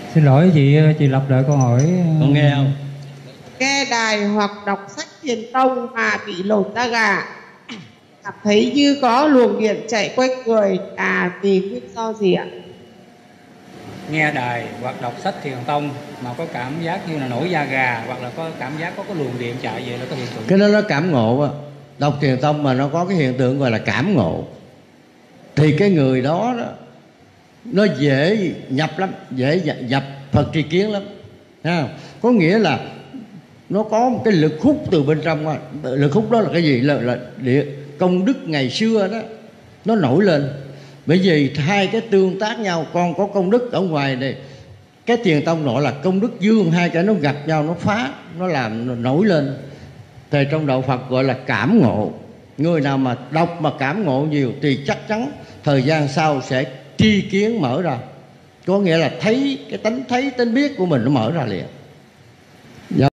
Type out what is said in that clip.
Xin lỗi chị Lập đợi câu hỏi. Con nghe không? Nghe đài hoặc đọc sách thiền tông mà bị lột da gà, cảm thấy như có luồng điện chạy quanh người, vì nguyên do gì ạ? Nghe đài hoặc đọc sách thiền tông mà có cảm giác như là nổi da gà, hoặc là có cảm giác có cái luồng điện chạy về, là có hiện tượng. Cái đó nó cảm ngộ á. Đọc thiền tông mà nó có cái hiện tượng gọi là cảm ngộ thì cái người đó nó dễ nhập lắm, dễ nhập Phật tri kiến lắm. Thấy không? Có nghĩa là nó có một cái lực hút từ bên trong. Lực hút đó là cái gì? Là công đức ngày xưa đó nó nổi lên. Bởi vì hai cái tương tác nhau, con có công đức ở ngoài này, cái thiền tông nọ là công đức dương, hai cái nó gặp nhau, nó phá, nó làm nó nổi lên. Thì trong đạo Phật gọi là cảm ngộ. Người nào mà đọc mà cảm ngộ nhiều thì chắc chắn thời gian sau sẽ tri kiến mở ra. Có nghĩa là thấy cái tánh biết của mình nó mở ra liền.